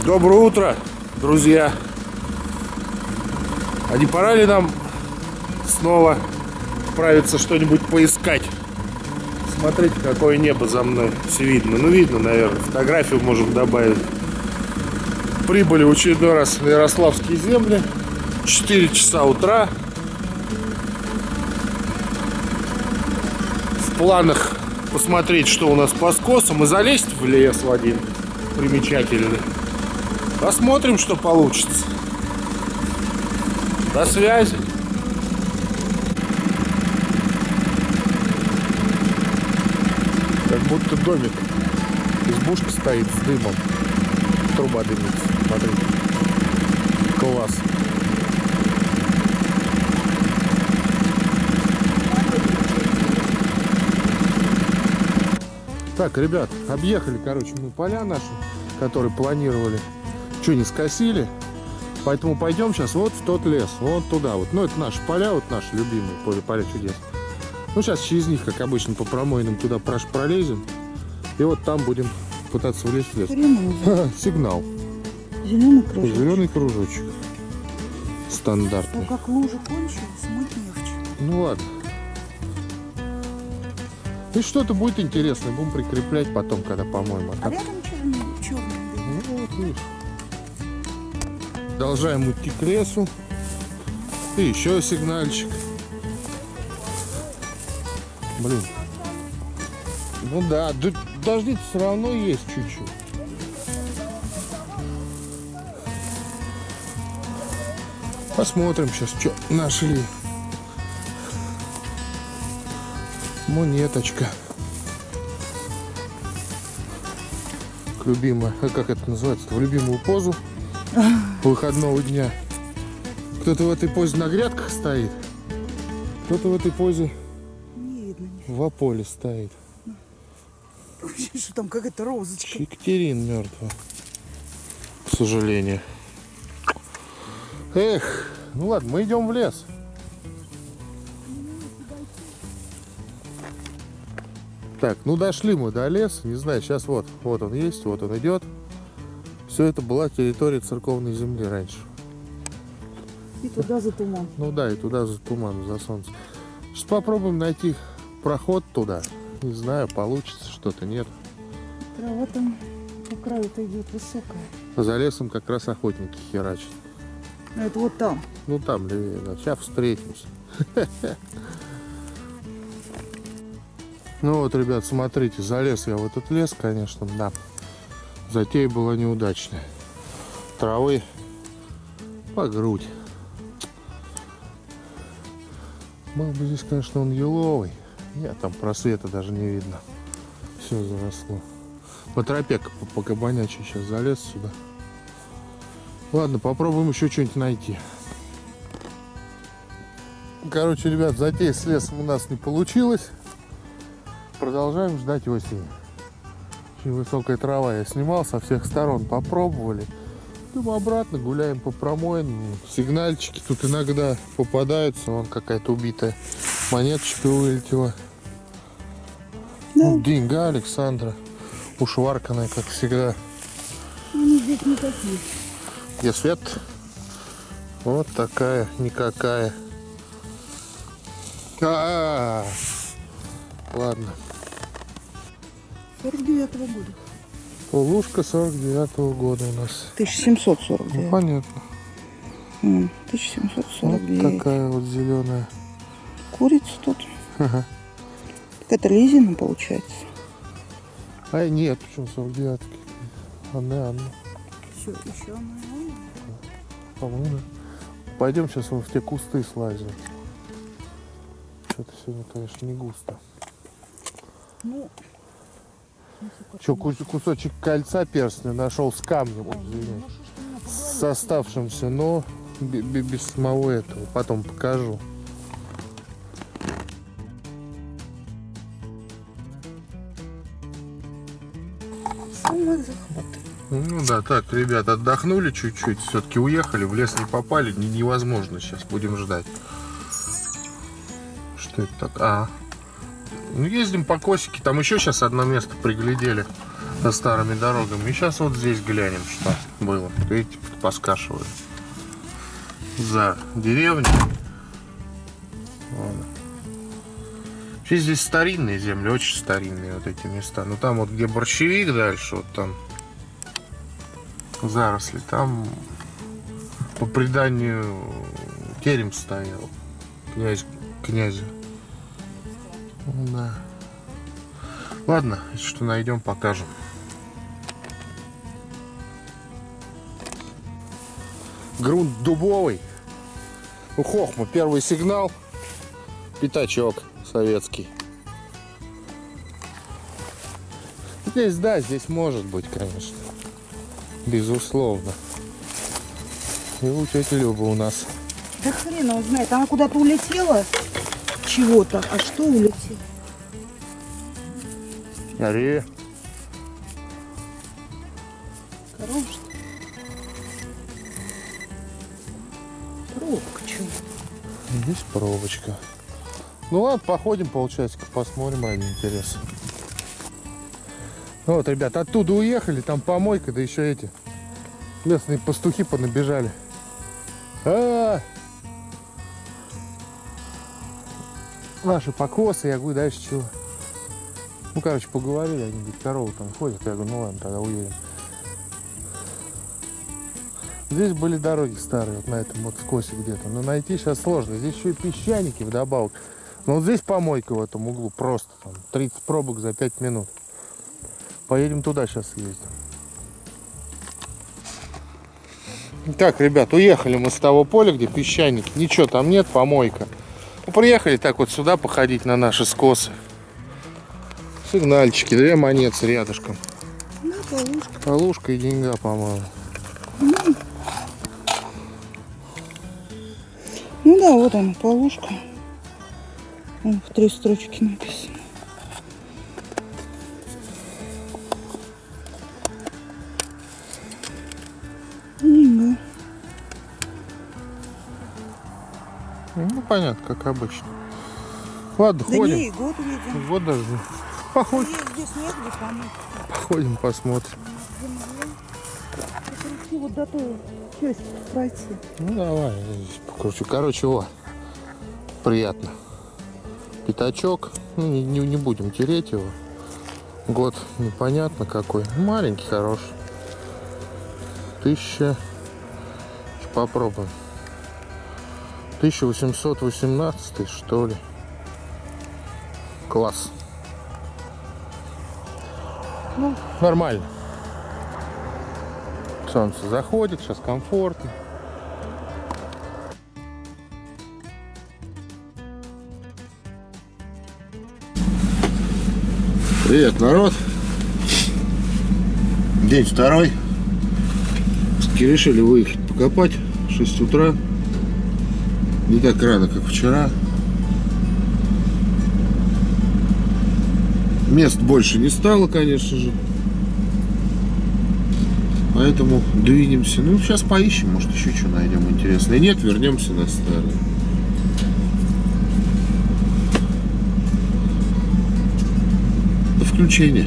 Доброе утро, друзья! А не пора ли нам снова отправиться что-нибудь поискать? Смотрите, какое небо за мной. Все видно. Ну, видно, наверное. Фотографию можем добавить. Прибыли в очередной раз в Ярославские земли. 4 часа утра. В планах посмотреть, что у нас по скосам, и залезть в лес в один примечательный. Посмотрим, что получится. До связи. Как будто домик. Избушка стоит с дымом. Труба дымится. Смотрите. Класс. Так, ребят, объехали, короче, мы поля наши, которые планировали. Что, не скосили? Поэтому пойдем сейчас вот в тот лес, вот туда вот. Ну, это наши поля, вот наши любимые поля чудес. Ну, сейчас через них, как обычно, по промойным туда пролезем. И вот там будем пытаться влезть в лес. Сигнал. Зеленый кружочек. Зеленый кружочек. Стандартный. Ну, как лужа кончилась, мыть легче. Ну, ладно. И что-то будет интересное. Будем прикреплять потом, когда помоем. А рядом черный. Ну, вот видишь. Продолжаем идти к лесу. И еще сигнальчик. Блин. Ну да, дожди все равно есть чуть-чуть. Посмотрим сейчас, что нашли. Монеточка. Любимая, как это называется, в любимую позу выходного дня. Кто-то в этой позе на грядках стоит, кто-то в этой позе не видно, в ополе стоит. Что там какая-то розочка? Екатерин мертва, к сожалению. Эх, ну ладно, мы идем в лес. Так, ну дошли мы до леса, не знаю, сейчас вот он есть, вот он идет. Все это была территория церковной земли раньше. И туда за туман. Ну да, и туда за туман, за солнце. Сейчас попробуем найти проход туда. Не знаю, получится что-то, нет. Трава там по краю-то идет высокая. За лесом как раз охотники херачат. А это вот там. Ну там левее, да. Сейчас встретимся. Ну вот, ребят, смотрите, залез я в этот лес, конечно, да. Затея была неудачная. Травы по грудь. Был бы здесь, конечно, он еловый. Нет, там просвета даже не видно. Все заросло. По тропе, по кабанячей сейчас залез сюда. Ладно, попробуем еще что-нибудь найти. Короче, ребят, затея с лесом у нас не получилась. Продолжаем ждать осени. Очень высокая трава я снимал со всех сторон. Попробовали. Идем обратно, гуляем по промоинам. Сигнальчики тут иногда попадаются. Вон какая-то убитая монеточка вылетела. Да. Деньга Александра. Ушварканная, как всегда. Они здесь никакие. Где свет? Вот такая, никакая. Ладно. 49-го года. Полушка 49-го года у нас. 1749. Ну, понятно. 1749. Вот такая вот зеленая. Курица тут. Ага. Так это Лизина получается. А нет, почему 49-ки? Анна. Еще она. По-моему. Пойдем сейчас вон в те кусты слазим. Что-то сегодня, конечно, не густо. Ну, что, кусочек кольца перстня нашел с камнем, вот, с оставшимся, но без самого этого. Потом покажу. Ну да, так, ребят, отдохнули чуть-чуть, все-таки уехали, в лес не попали, невозможно сейчас, будем ждать. Что это так? Ну, ездим по Косике, там еще сейчас одно место приглядели со старыми дорогами. И сейчас вот здесь глянем, что. было. Видите, поскашивали. За деревню. Вот. Вообще здесь старинные земли, очень старинные вот эти места. Но там вот где борщевик дальше, вот там заросли, там по преданию терем стоял. Князя. Да. Ладно, если что найдем, покажем. Грунт дубовый. У Хохма первый сигнал. Пятачок советский. Здесь, да, здесь может быть, конечно. Безусловно. И у тети Любы у нас. Да хрен его знает. Она куда-то улетела чего-то. А что улетело? Ари. Корова, что ли? Пробка, чего? Здесь пробочка. Ну ладно, походим полчасика, посмотрим, ради интереса. Ну вот, ребят, оттуда уехали, там помойка, да еще эти местные пастухи понабежали. Наши покосы, я говорю, дальше чего? Ну, короче, поговорили, они говорят, коровы там ходят, я говорю, ну ладно, тогда уедем. Здесь были дороги старые, вот на этом вот скосе где-то, но найти сейчас сложно. Здесь еще и песчаники вдобавок. Но вот здесь помойка в этом углу, просто там 30 пробок за 5 минут. Поедем туда сейчас съездим. Так, ребят, уехали мы с того поля, где песчаники. Ничего там нет, помойка. Ну, приехали так вот сюда походить на наши скосы. Сигнальчики, 2 монеты рядышком. Ну, полушка. Полушка и деньга, по-моему. Ну да, вот она, полушка. Вон в 3 строчки написано. Деньга. Ну, понятно, как обычно. Ладно, Да ходим. не, год видим. Вот даже. Походим. Здесь негде помыть. Походим, посмотрим. Вот до той части пройти. Ну давай, я здесь покручу. Короче, вот. Приятно. Пятачок. Ну, не будем тереть его. Год непонятно какой. Маленький, хороший. 1000. Попробуем. 1818, что ли. Класс. Ну, нормально. Солнце заходит, сейчас комфортно. Привет, народ. День второй. Решили выехать покопать в 6 утра. Не так рано, как вчера. Мест больше не стало, конечно же. Поэтому двинемся. Ну, сейчас поищем, может, еще что найдем интересное. Нет, вернемся на старое. До включения.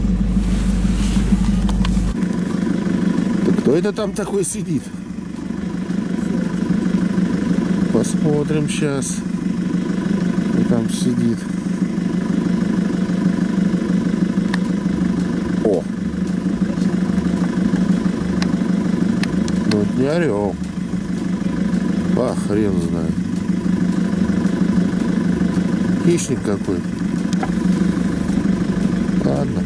Так кто это там такой сидит? Посмотрим сейчас. Кто там сидит. О! Ну, не орел. А, хрен знает. Хищник какой. Ладно.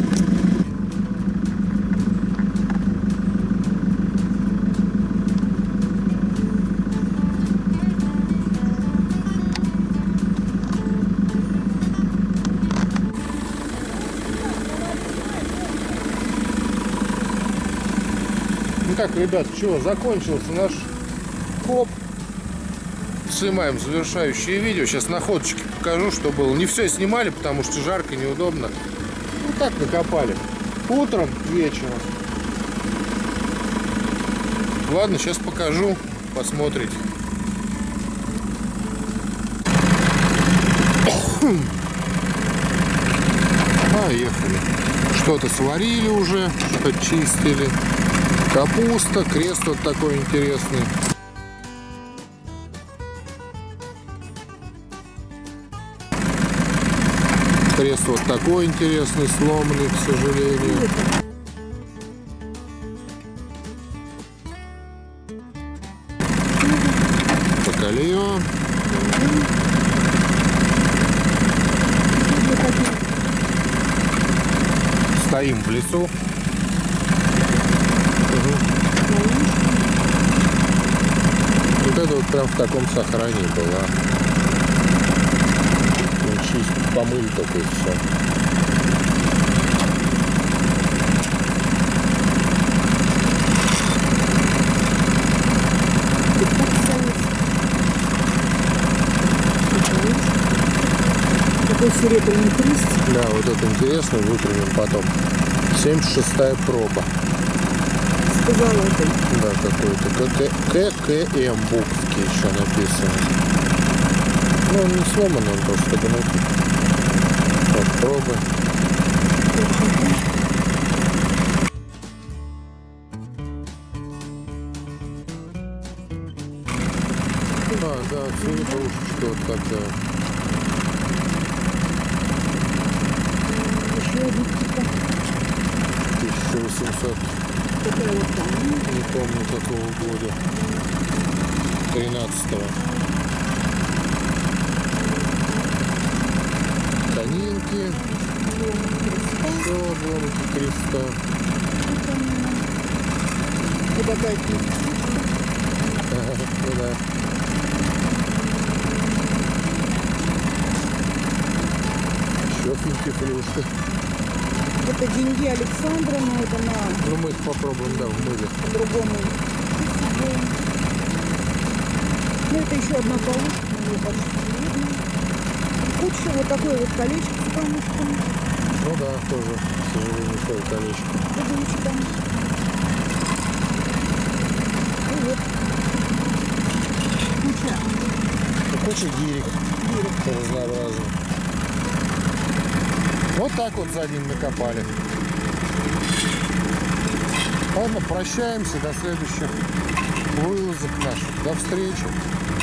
Так, ребят, что, закончился наш коп. Снимаем завершающее видео. Сейчас находочки покажу, что было. Не все снимали, потому что жарко, неудобно. Ну так накопали. Утром, вечером. Ладно, сейчас покажу. Посмотрите. Поехали. Что-то сварили уже, что-то чистили. Капуста, крест вот такой интересный. Крест вот такой интересный, сломанный, к сожалению. Поколею. Стоим в лесу. Вот это вот прям в таком сохранении было. Ну, чисто помыли только и все. Такой серебряный крест. Да, вот это интересно, выпрямим потом. 76-я проба. Позолотой. Да, какой-то ККМ буквки еще написано. Ну, он не сломан, он просто гнутый. Вот пробы. Да, серебрушечка вот такая. Еще один типа. 1800. Такая вот там. Не помню какого года. 13-го. Конинки. Все, обломки креста. Вот такая книга. Ну да. Еще финтифлюшка. Это деньги Александра, но это на... Ну мы их попробуем, да, в мыле. По-другому. Ну это еще одна полушка, ее почти видно. Куча вот такое вот колечко с камушками. Ну да, тоже, к сожалению, такое колечко. Подумайте там. Ну вот. Куча гирек разнообразных. Вот так вот за день накопали. Ладно, прощаемся, до следующих вылазок наших. До встречи.